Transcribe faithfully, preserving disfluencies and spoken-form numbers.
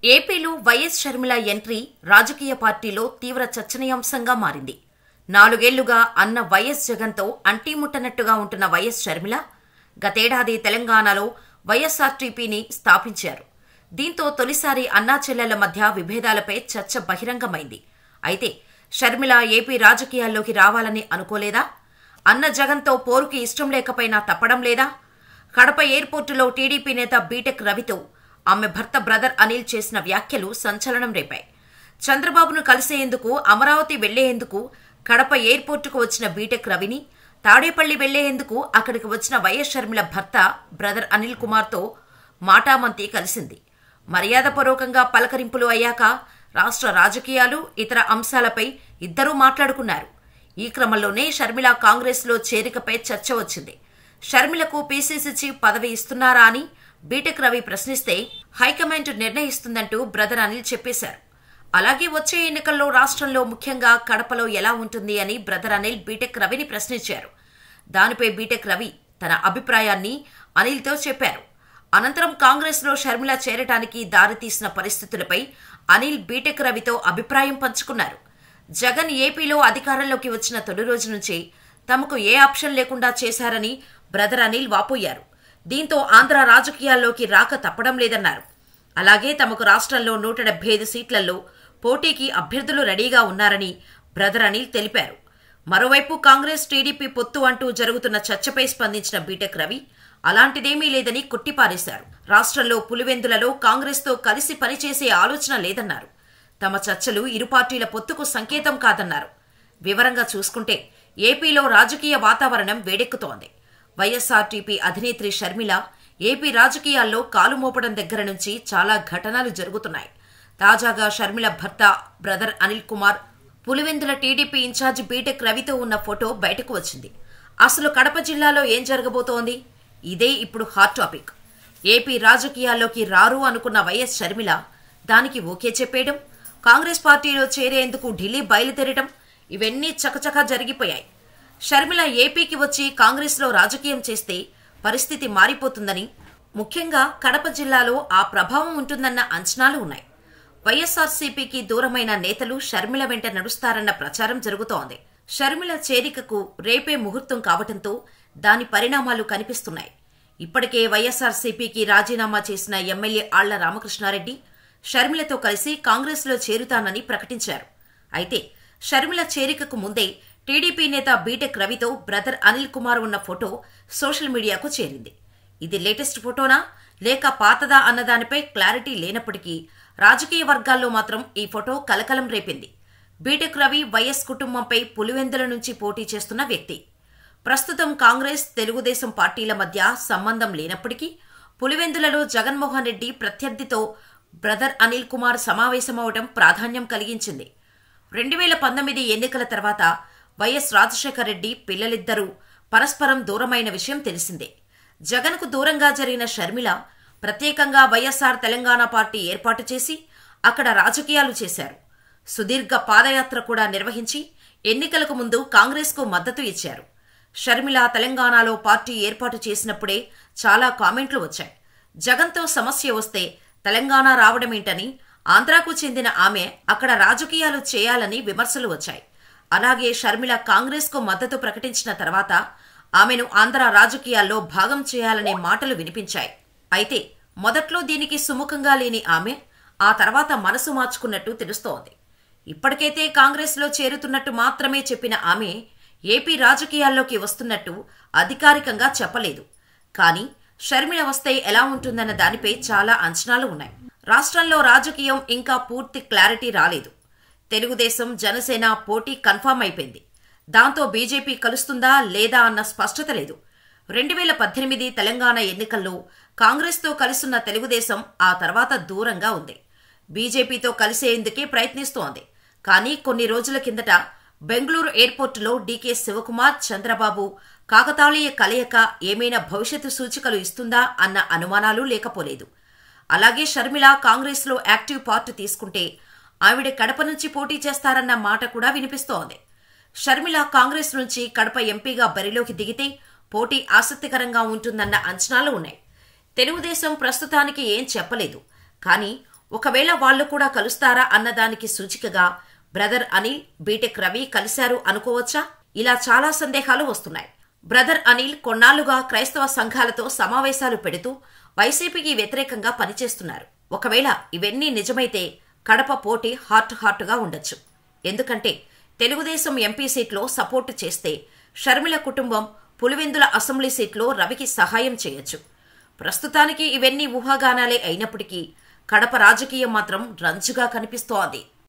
ఏపీలో YS Sharmila entry రాజకీయ పార్టీలో తీవ్ర చర్చనీయాంశంగా మారింది. నాలుగేళ్లుగా అన్న వైఎస్ జగన్తో అంటీముట్టనట్టుగా ఉంటున్న వైఎస్ షర్మిల గతేడాది తెలంగాణలో వైఎస్ఆర్టీపీని స్థాపించారు. దీంతో తొలిసారి అన్నా చెల్లెళ్ల మధ్య విభేదాలపై చర్చ బహిరంగమైంది. అయితే షర్మిల ఏపీ రాజకీయాల్లోకి రావాలని అనుకోలేదా? అన్న జగన్తో పోరుకి ఇష్టం లేకపోయినా తప్పడం లేదా? కడప ఎయిర్పోర్టులో టీడీపీ నేత బీటెక్ రవితో ఆమె భర్త బ్రదర్ అనిల్ చేసిన వ్యాఖ్యలు సంచలనం రేపాయి. చంద్రబాబును కలిసేందుకు అమరావతి వెళ్లేందుకు కడప ఎయిర్పోర్టుకు వచ్చిన బీటెక్ రవిని, తాడేపల్లి వెళ్లేందుకు అక్కడికి వచ్చిన వైఎస్ షర్మిల భర్త బ్రదర్ అనిల్ కుమార్తో మాటామంతి కలిసింది. మర్యాదపూర్వకంగా పలకరింపులు అయ్యాక రాష్ట్ర రాజకీయాలు, ఇతర అంశాలపై ఇద్దరూ మాట్లాడుకున్నారు. ఈ క్రమంలోనే షర్మిల కాంగ్రెస్లో చేరికపై చర్చ వచ్చింది. షర్మిలకు పీసీసీ చీఫ్ పదవి ఇస్తున్నారా అని బీటెక్ రవి ప్రశ్నిస్తే హైకమాండ్ నిర్ణయిస్తుందంటూ బ్రదర్ అనిల్ చెప్పేశారు. అలాగే వచ్చే ఎన్నికల్లో రాష్ట్రంలో ముఖ్యంగా కడపలో ఎలా ఉంటుంది అని బ్రదర్ అనిల్ బీటెక్ రవిని ప్రశ్నించారు. దానిపై బీటెక్ రవి తన అభిప్రాయాన్ని అనిల్తో చెప్పారు. అనంతరం కాంగ్రెస్లో షర్మిల చేరటానికి దారితీసిన పరిస్థితులపై అనిల్ బీటెక్ రవితో అభిప్రాయం పంచుకున్నారు. జగన్ ఏపీలో అధికారంలోకి వచ్చిన తొలి రోజు నుంచే తమకు ఏ ఆప్షన్ లేకుండా చేశారని బ్రదర్ అనిల్ వాపోయారు. దీంతో ఆంధ్ర రాజకీయాల్లోకి రాక తప్పడం లేదన్నారు. అలాగే తమకు రాష్ట్రంలో నూట డెబ్బై ఐదు సీట్లలో పోటీకి అభ్యర్థులు రెడీగా ఉన్నారని బ్రదర్ అనిల్ తెలిపారు. మరోవైపు కాంగ్రెస్ టీడీపీ పొత్తు అంటూ జరుగుతున్న చర్చపై స్పందించిన బీటెక్ రవి అలాంటిదేమీ లేదని కొట్టిపారేశారు. రాష్ట్రంలో పులివెందులలో కాంగ్రెస్తో కలిసి పనిచేసే ఆలోచన లేదన్నారు. తమ చర్చలు ఇరు పార్టీల పొత్తుకు సంకేతం కాదన్నారు. వివరంగా చూసుకుంటే ఏపీలో రాజకీయ వాతావరణం వేడెక్కుతోంది. వైఎస్ఆర్టీపీ అధినేత్రి షర్మిల ఏపీ రాజకీయాల్లో కాలు మోపడం దగ్గర నుంచి చాలా ఘటనలు జరుగుతున్నాయి. తాజాగా షర్మిల భర్త brother Anil Kumar Pulivendula TDP in charge BTech రవితో ఉన్న ఫోటో బయటకు వచ్చింది. అసలు కడప జిల్లాలో ఏం జరగబోతోంది? ఇదే ఇప్పుడు హాట్ టాపిక్. ఏపీ రాజకీయాల్లోకి రారు అనుకున్న వైఎస్ షర్మిల దానికి ఓకే చెప్పేయడం, కాంగ్రెస్ పార్టీలో చేరేందుకు ఢిల్లీ బయలుదేరడం ఇవన్నీ చకచకా జరిగిపోయాయి. షర్మిల ఏపీకి వచ్చి కాంగ్రెస్లో రాజకీయం చేస్తే పరిస్థితి మారిపోతుందని, ముఖ్యంగా కడప జిల్లాలో ఆ ప్రభావం ఉంటుందన్న అంచనాలు ఉన్నాయి. వైఎస్ఆర్సీపీకి దూరమైన నేతలు షర్మిల వెంట నడుస్తారన్న ప్రచారం జరుగుతోంది. షర్మిల చేరికకు రేపే ముహూర్తం కావడంతో దాని పరిణామాలు కనిపిస్తున్నాయి. ఇప్పటికే వైఎస్ఆర్సీపీకి రాజీనామా చేసిన ఎమ్మెల్యే ఆళ్ల రామకృష్ణారెడ్డి షర్మిలతో కలిసి కాంగ్రెస్లో చేరుతానని ప్రకటించారు. అయితే షర్మిల చేరికకు ముందే టీడీపీ నేత బీటెక్ రవితో బ్రదర్ అనిల్ కుమార్ ఉన్న ఫోటో సోషల్ మీడియాకు చేరింది. ఇది లేటెస్ట్ ఫోటోనా లేక పాతదా అన్నదానిపై క్లారిటీ లేనప్పటికీ రాజకీయ వర్గాల్లో మాత్రం ఈ ఫోటో కలకలం రేపింది. బీటెక్ రవి వైఎస్ కుటుంబంపై పులివెందుల నుంచి పోటీ చేస్తున్న వ్యక్తి. ప్రస్తుతం కాంగ్రెస్, తెలుగుదేశం పార్టీల మధ్య సంబంధం లేనప్పటికీ పులివెందులలో జగన్మోహన్ రెడ్డి ప్రత్యర్థితో బ్రదర్ అనిల్ కుమార్ సమావేశమవడం ప్రాధాన్యం కలిగించింది. రెండు వేల పంతొమ్మిది ఎన్నికల తర్వాత వైఎస్ రాజశేఖర్ రెడ్డి పిల్లలిద్దరూ పరస్పరం దూరమైన విషయం తెలిసిందే. జగన్కు దూరంగా జరిగిన షర్మిల ప్రత్యేకంగా వైఎస్ఆర్ తెలంగాణ పార్టీ ఏర్పాటు చేసి అక్కడ రాజకీయాలు చేశారు. సుదీర్ఘ పాదయాత్ర కూడా నిర్వహించి ఎన్నికలకు ముందు కాంగ్రెస్కు మద్దతు ఇచ్చారు. షర్మిల తెలంగాణలో పార్టీ ఏర్పాటు చేసినప్పుడే చాలా కామెంట్లు వచ్చాయి. జగన్తో సమస్య వస్తే తెలంగాణ రావడమేంటని, ఆంధ్రాకు చెందిన ఆమె అక్కడ రాజకీయాలు చేయాలని విమర్శలు వచ్చాయి. అలాగే షర్మిల కాంగ్రెస్కు మద్దతు ప్రకటించిన తర్వాత ఆమెను ఆంధ్ర రాజకీయాల్లో భాగం చేయాలనే మాటలు వినిపించాయి. అయితే మొదట్లో దీనికి సుముఖంగా లేని ఆమె ఆ తర్వాత మనసు మార్చుకున్నట్టు తెలుస్తోంది. ఇప్పటికైతే కాంగ్రెస్లో చేరుతున్నట్టు మాత్రమే చెప్పిన ఆమె ఏపీ రాజకీయాల్లోకి వస్తున్నట్టు అధికారికంగా చెప్పలేదు. కానీ షర్మిల వస్తే ఎలా ఉంటుందన్న దానిపై చాలా అంచనాలు ఉన్నాయి. రాష్ట్రంలో రాజకీయం ఇంకా పూర్తి క్లారిటీ రాలేదు. తెలుగుదేశం, జనసేన పోటీ కన్ఫామ్ అయిపోయింది. దాంతో బీజేపీ కలుస్తుందా లేదా అన్న స్పష్టత లేదు. రెండు వేల పద్దెనిమిది తెలంగాణ ఎన్నికల్లో కాంగ్రెస్తో కలిసున్న తెలుగుదేశం ఆ తర్వాత దూరంగా ఉంది. బీజేపీతో కలిసేందుకే ప్రయత్నిస్తోంది. కానీ కొన్ని రోజుల కిందట బెంగళూరు ఎయిర్పోర్టులో డీకే శివకుమార్, చంద్రబాబు కాకతాళీయ కలయిక ఏమైనా భవిష్యత్తు సూచికలు ఇస్తుందా అన్న అనుమానాలు లేకపోలేదు. అలాగే షర్మిల కాంగ్రెస్లో యాక్టివ్ పార్ట్ తీసుకుంటే ఆవిడ కడప నుంచి పోటీ చేస్తారన్న మాట కూడా వినిపిస్తోంది. షర్మిల కాంగ్రెస్ నుంచి కడప ఎంపీగా బరిలోకి దిగితే పోటీ ఆసక్తికరంగా ఉంటుందన్న అంచనాలు ఉన్నాయి. తెలుగుదేశం ప్రస్తుతానికి ఏం చెప్పలేదు. కానీ ఒకవేళ వాళ్లు కూడా కలుస్తారా అన్నదానికి సూచికగా బ్రదర్ అనిల్ బీటెక్ రవి కలిశారు అనుకోవచ్చా? ఇలా చాలా సందేహాలు వస్తున్నాయి. బ్రదర్ అనిల్ కొన్నాళ్లుగా క్రైస్తవ సంఘాలతో సమావేశాలు పెడుతూ వైసీపీకి వ్యతిరేకంగా పనిచేస్తున్నారు. ఒకవేళ ఇవన్నీ నిజమైతే కడప పోటీ హాట్ హాట్గా ఉండొచ్చు. ఎందుకంటే తెలుగుదేశం ఎంపీ సీట్లో సపోర్టు చేస్తే షర్మిల కుటుంబం పులివెందుల అసెంబ్లీ సీట్లో రవికి సహాయం చేయొచ్చు. ప్రస్తుతానికి ఇవన్నీ ఊహాగానాలే అయినప్పటికీ కడప రాజకీయం మాత్రం రంజుగా కనిపిస్తోంది.